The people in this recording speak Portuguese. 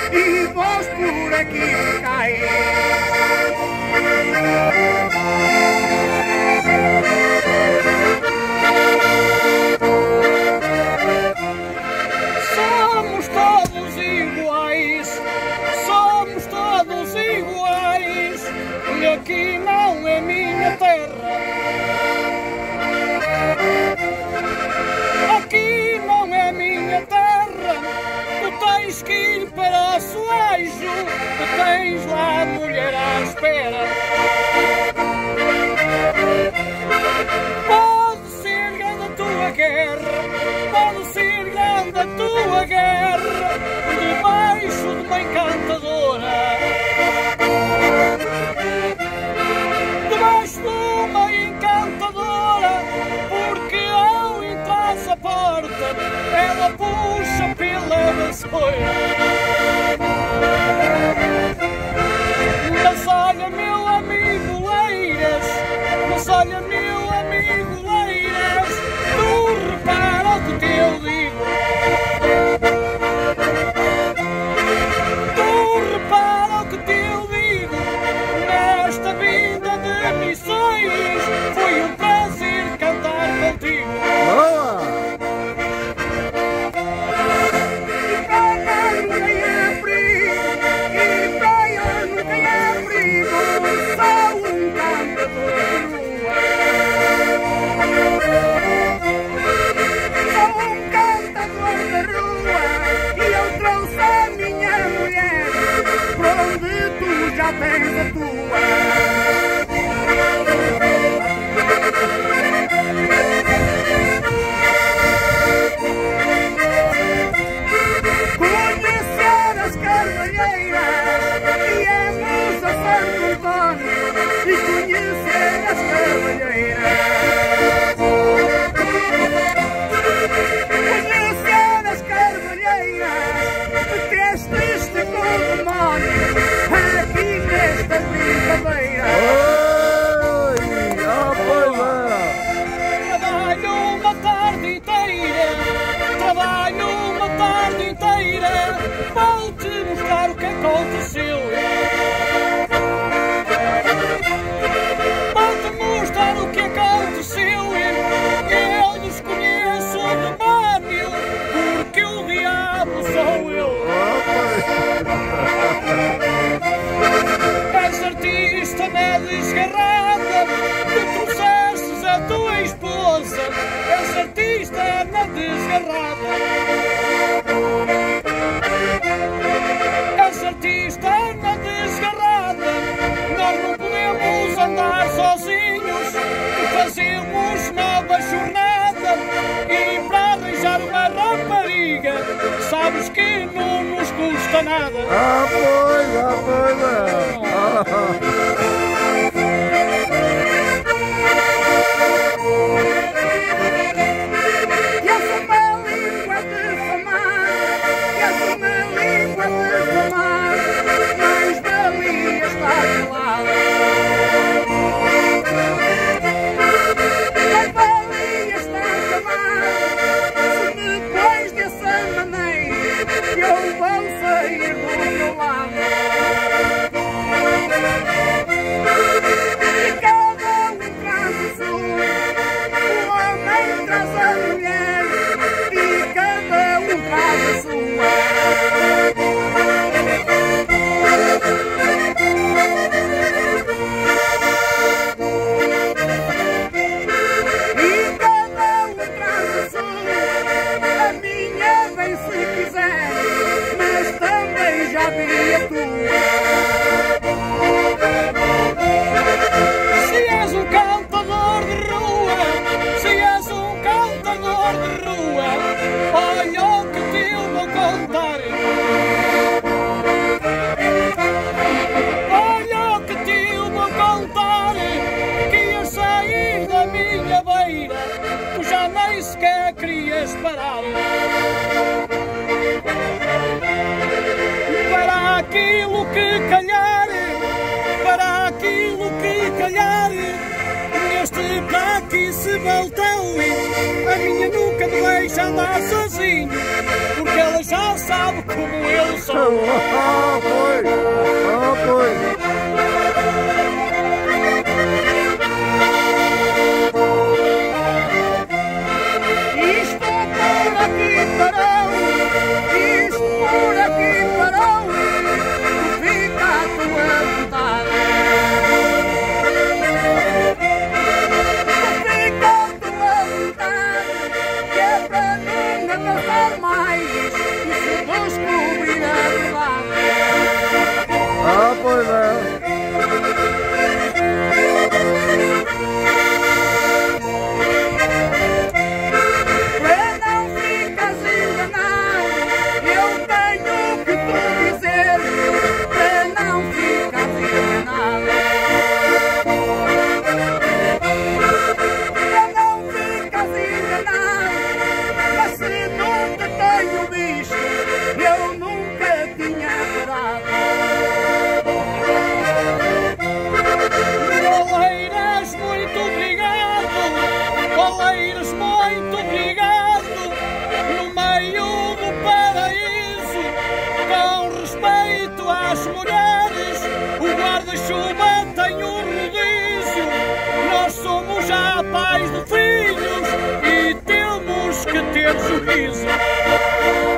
e vós por aqui ficais. Somos todos iguais, somos todos iguais, e aqui não é minha terra. Aqui não é minha terra, tu tens que ir para o Soejo, tu tens lá a mulher à espera. Pode ser grande a tua guerra, pode ser grande a tua guerra, debaixo de uma encantadora. Debaixo de uma encantadora, porque ao entrar à porta, ela puxa pela vassoura. Mas olha, meu amigo Leiras, mas olha, meu amigo Leiras, tu repara o que eu digo. Tu repara o que eu digo. Nesta vida de missões foi um prazer cantar contigo. Já tens a tua. Conhecer as carvalheiras e é moça Santo Antônio, e conhecer as carvalheiras. Conhecer as carvalheiras, meteste-te com o demónio. Nesta brincadeira. Trabalho uma tarde inteira, trabalho uma tarde inteira, vou-te mostrar o que aconteceu. Vou-te mostrar o que aconteceu. Eu desconheço o demónio, porque o diabo sou eu. És artista na desgarrada, tu trouxestes a tua esposa. És artista na desgarrada. És artista na desgarrada. Nós não podemos andar sozinhos, fazemos nova jornada. E para arranjar uma rapariga, sabes que não nos custa nada. Pois E essa uma língua de famar, e essa uma língua de famar, mais valia estar calada. Mais valia estar calada, se depois dessa maneira eu vou sair do meu lado. E cada um traz a sua, o homem traz a mulher, e cada um traz a sua. E cada um traz a sua, a minha bem se quiser, mas também já vi a tua. Se és um cantador de rua, se és um cantador de rua, olha o que te eu vou contar. Olha o que te eu vou contar, que ia sair da minha beira, tu já nem sequer querias parar. Para aquilo que calhar, para aquilo que calhar, neste para aqui se voltou, a minha nuca doeu. deixa andar sozinho, porque ela já sabe como eu sou. Ah, pois. Ah, pois. Muito obrigado, no meio do paraíso, com respeito às mulheres, o guarda-chuva tem um rodízio. Nós somos já pais de filhos e temos que ter juízo.